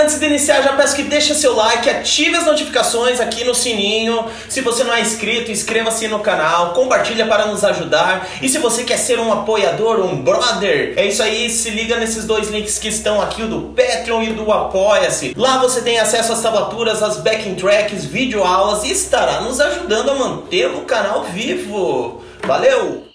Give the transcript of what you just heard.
antes de iniciar, já peço que deixe seu like, ative as notificações aqui no sininho. Se você não é inscrito, inscreva-se no canal, compartilha para nos ajudar. E se você quer ser um apoiador, um brother, é isso aí, se liga nesses dois links que estão aqui, o do Patreon e o do Apoia-se. Lá você tem acesso às tablaturas, às backing tracks, videoaulas e estará nos ajudando a manter o canal vivo. Valeu!